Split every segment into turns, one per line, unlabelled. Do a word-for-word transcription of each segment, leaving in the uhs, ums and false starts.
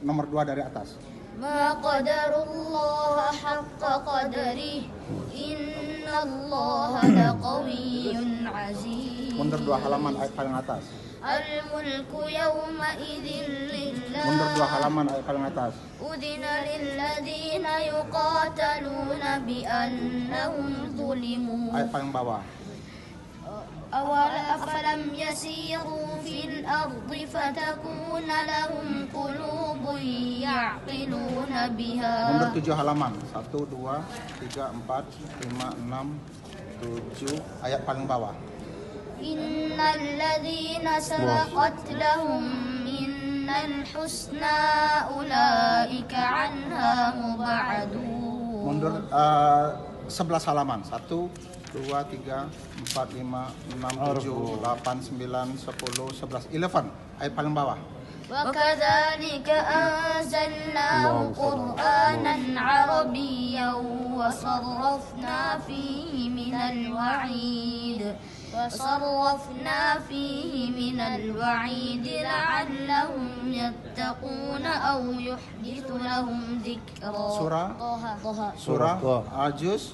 nomor dua dari atas.
Ma qadarullah haqqa qadrih innallaha laqawiyyun aziz.
Mundur dua halaman ayat paling atas.
Al-mulku yawma idzin lillah.
Mundur dua halaman ayat paling atas.
Udina lilladzina yuqataluna bi annahum zulimu.
Ayat paling bawah.
Awal afalam yasiru fil ardi fatakuna lahum qulubun ya'qiluna biha.
Mundur tujuh halaman. Satu, dua, tiga, empat, lima, enam, tujuh. Ayat paling bawah.
Innal ladzina sabaqat lahum minnal husna ulaika anha mub'adun.
Mundur uh, sebelas halaman. Satu, dua, tiga, empat, lima, enam, tujuh, delapan, sembilan, sepuluh, sebelas. eleven. Ayat paling bawah.
Wa kadzalika anzalnahu Qur'anan Arabiyyan wa sarrafna fihi minal wa'id wa sarrafna fihi minal wa'id la'allahum yattaquna aw yuhdithu lahum dzikra.
Surah
Toha.
Surah Al-Juz.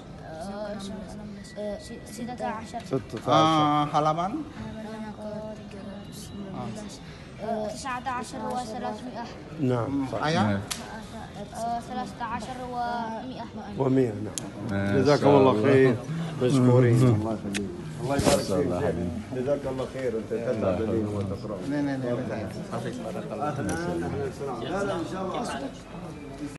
Uh, halaman
تسعة عشر وثلاثمائة.
نعم صح.
ayat
ثلاثة عشر ومئة.
ومئة نعم. جزاكم الله خير مشكورين. الله يخليك. الله يبارك فيك. جزاك الله خير انت تتابع لي وتقرا.
nih nih nih nih.
لا لا ان شاء الله.